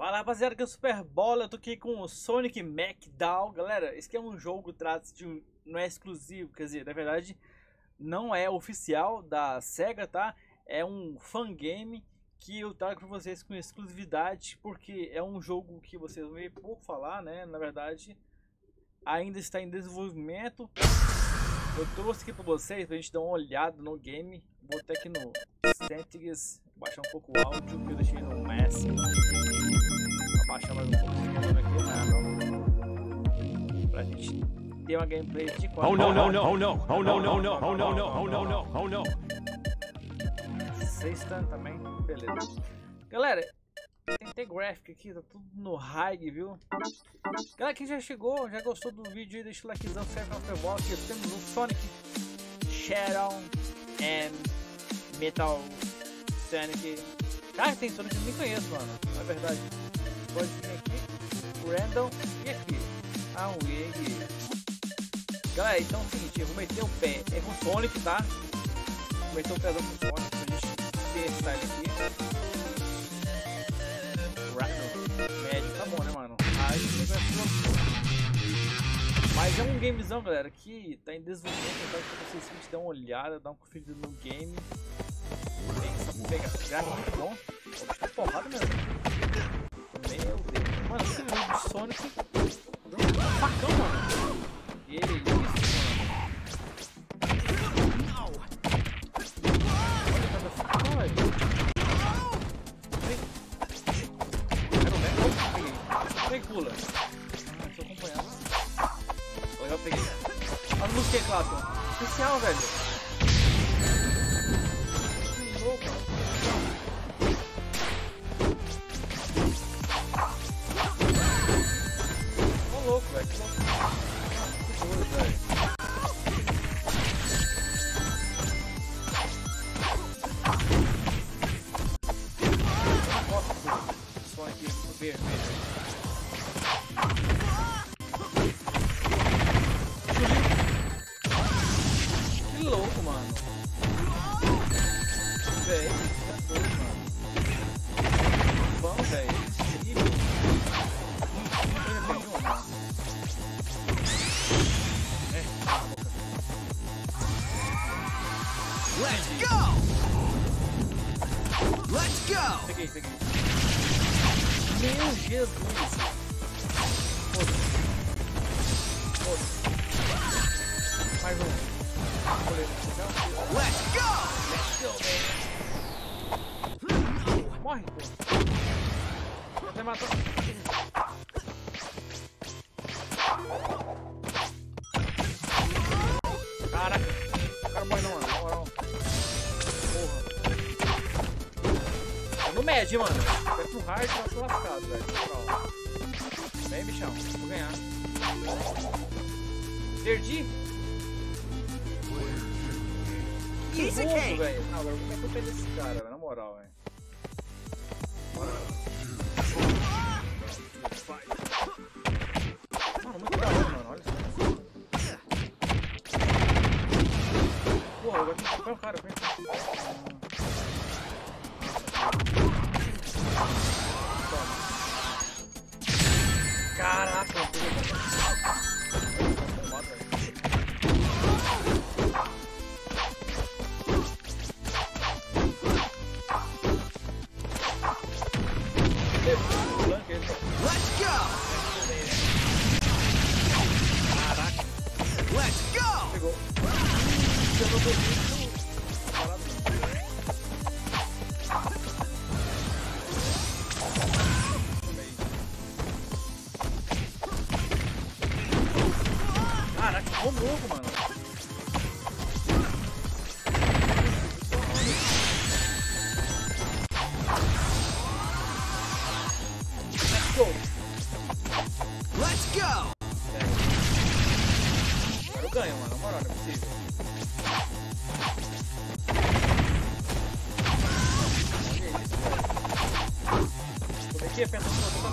Fala rapaziada, que é o Super Bola, eu tô aqui com o Sonic McDowell. Galera, esse aqui é um jogo, trata-se de não é exclusivo, quer dizer, na verdade não é oficial da SEGA, tá? É um fangame que eu trago pra vocês com exclusividade, porque é um jogo que vocês vão ver pouco falar, né? Na verdade, ainda está em desenvolvimento. Eu trouxe aqui pra vocês, pra gente dar uma olhada no game. Vou até aqui no settings, baixar um pouco o áudio, que eu deixei no máximo. Baixar mais um pouco aqui, pra gente ter uma gameplay de qualidade. Oh no no no oh no oh no no no oh no no oh no no oh no. 6 stun também, beleza. Galera, tem gráfico aqui, tá tudo no high, viu? Galera, quem já chegou, já gostou do vídeo aí, deixa o likezão, se inscreve no Super Bowl, aqui temos o Sonic Shadow and Metal Sonic. Cara, tem Sonic que eu nem conheço, mano, na verdade. Pode vir aqui, random e aqui. Um wig. Galera, então é o seguinte, eu vou meter o pé. É com o Sonic, tá? Vou meter o pé com o Sonic pra gente testar ele aqui. Médio, tá bom, né, mano? Aí vai mas é um gamezão, galera, que tá em desenvolvimento. Eu quero que vocês dêem uma olhada, dar uma conferida no game. Pensa, pegar gráfico muito bom. Vou deixar porrada mesmo. Meu Deus, mano, esse vídeo de Sonic dando um facão, mano. Que isso, mano. Olha cada facão, velho. Vem, pula. Deixa eu acompanhar. Agora eu peguei. Olha a música aí, Clayton. Especial, velho. Que louco, mano. Louco, velho. Que louco. Que doido, velho. Eu não gosto do Sonic vermelho. Que louco, mano. Velho, que doido, mano. Vamos, velho. Let's go! Let's go! Peguei. Meu Jesus! Foda-se. Mais um. Let's go! Morre, pô. Até matou. Caraca. O cara morre não, mano. Na moral. Porra. Tá no médio, mano. Vai pro hard, tá se lascado, velho. Na moral. Vem, bichão. Vou ganhar. Perdi? Que jogo, velho. Não, agora como é que eu perdi esse cara, velho? Na moral, velho. Mano, muito da hora, mano. Olha isso. Porra, agora tem que pegar o cara. Caraca, Let's go! caraca. Let's go! Pegou. Caraca, ficou louco, mano. Let's go! Let's go! Agora eu ganho, mano. Na moral, não é possível. Olha isso, velho. Como é que é? Pensa no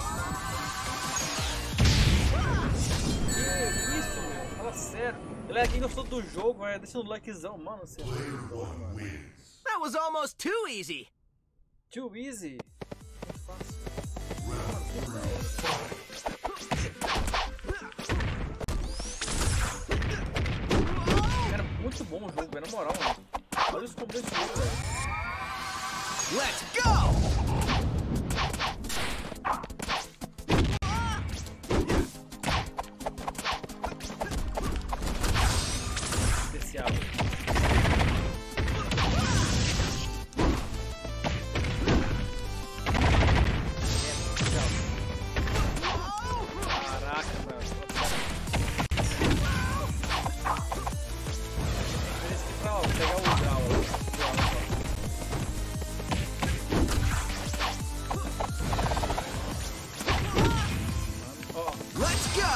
que isso, meu? Fala sério. Galera, quem gostou do jogo, deixa no likezão, mano. Você é doido, mano. That was almost too easy. Too easy? Muito fácil. Mano, moral, mano. Olha os combos desse jogo, velho. Let's go! Especial. Caraca, mano. Esse aqui pra, ó, pegar o grau, ó. Let's go!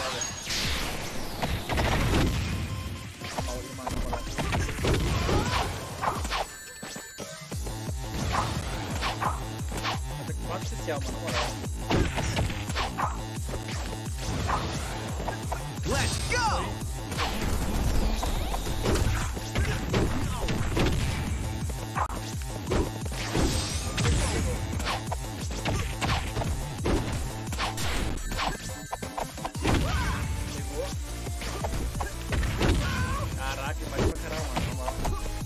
Até que 4 especial, mano, na moral. Let's go! Pegou. Caraca, vai pra caralho, mano, na moral.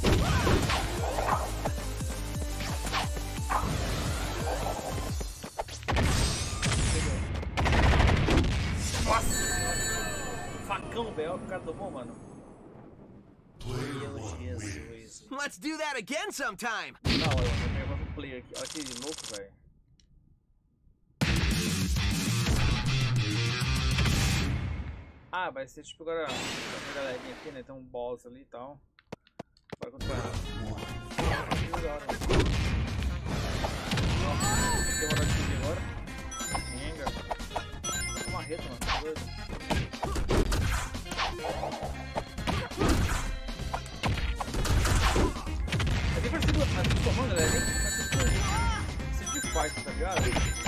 Nossa senhora. Facão, velho, o cara tomou, mano. Meu Jesus. Let's do that again sometime! Da hora, mano. Vou pegar mais um player aqui. Olha que louco, velho. Ah, vai ser tipo agora a galerinha aqui, né? Tem um boss ali e tal. Vai contra. Da hora, mano. Tem uma hora de subir agora. Enga. Tá uma reta, mano. Tá doido. É bem parecido a transformando, né? É bem parecido com Street Fighter, tá ligado?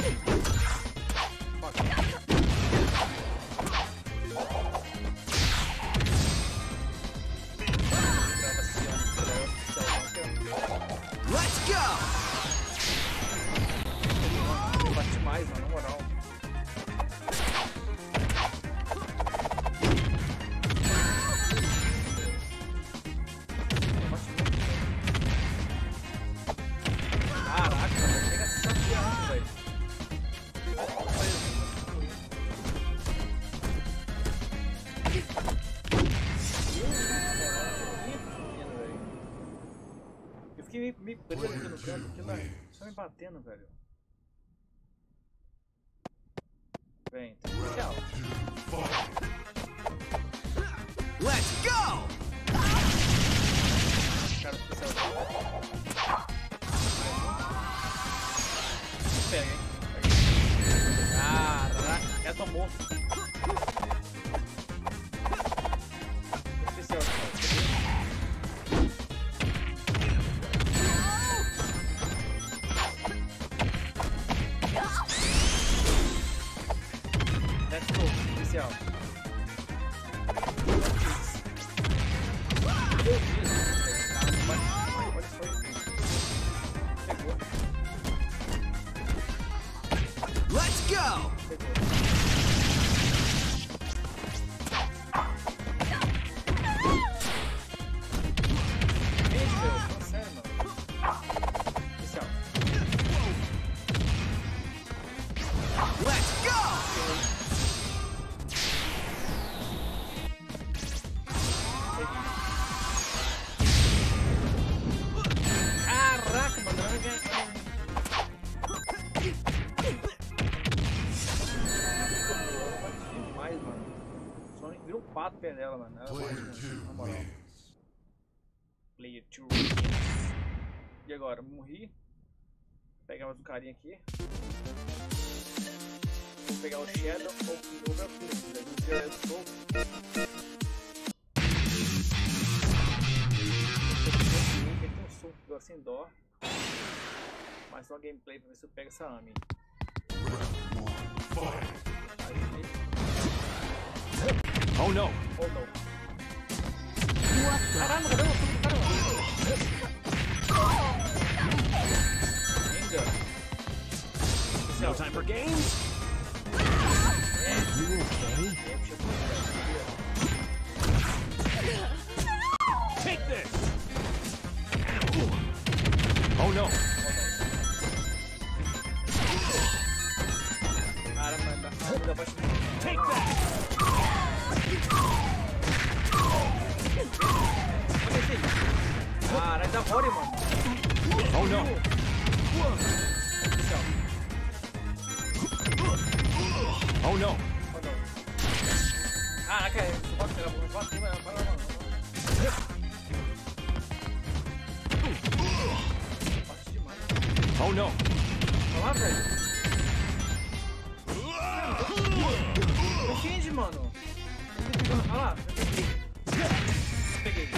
Let's go! Eu bati mais, mano, na moral. Caraca, velho, chega sapeando, velho. Eu fiquei meio preso aqui no canto, aqui, velho. Só me batendo, velho. Vem, tem especial. Let's go! Cara especial. Pega, hein? Caraca, já tomou. Especial. Let's go, especial. Meu Deus, cara, não vai. Olha só isso. Pegou. Let's go! Pegou. Gente, meu, fala sério, mano. Especial. Let's go! Caraca, mano, não vai ganhar. Demais, mano. Sonic virou um pato perto dela, mano. Ela bate, mano, na moral. Player 2. E agora? Morri. Vou pegar mais um carinha aqui. Vou pegar o Shadow ou o Over Fist. Eu sou. Ele tem um soco que eu sem dó. Mais uma gameplay pra ver se eu pego essa Ami. Oh no! Oh não. Caramba, cadê o soco do cara? Enga. No time for games? You okay? Take this! Caramba, tá baixo. Take that! Olha esse aí. Caralho, dá fora, mano. Oh no! Oh no! Caraca, pode pegar, não pode pegar, não. Bate demais. Oh no! Olha lá, velho. Defende, mano. Olha lá. Peguei.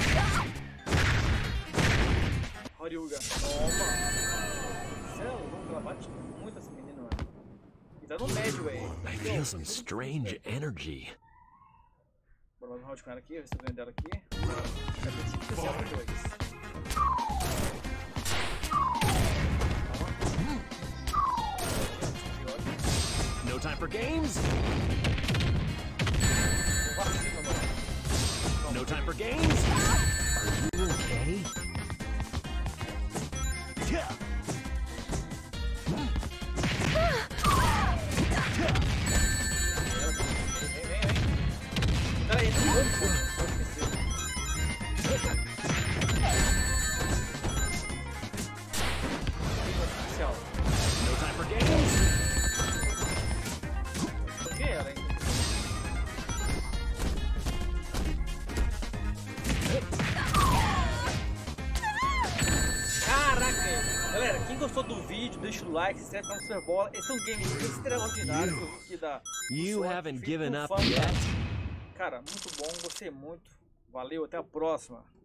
Horyuga. Toma. Cê é louco, ela bate muito essa menina, mano. E tá no médio, velho. I feel some strange energy. Bora mais um round com ela aqui, ver se eu ganho dela aqui. Cadê esse especial por 2? No time for games? Vacina, mano. No time for games? Are you okay? Yeah. Pera aí, No time for games? por que ela ainda? Caraca! Galera, quem gostou do vídeo, deixa o like, se inscreve no Super Bola. Esse é um game extraordinário que eu vi aqui da You Sonic, haven't feito given por up fã. yet? Cara, muito bom, gostei muito. Valeu, até a próxima.